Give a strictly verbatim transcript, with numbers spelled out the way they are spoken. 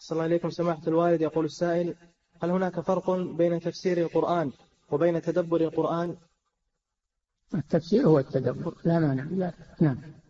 صلى الله عليكم سماحة الوالد. يقول السائل: هل هناك فرق بين تفسير القرآن وبين تدبر القرآن؟ التفسير هو التدبر، لا مانع. لا. نعم.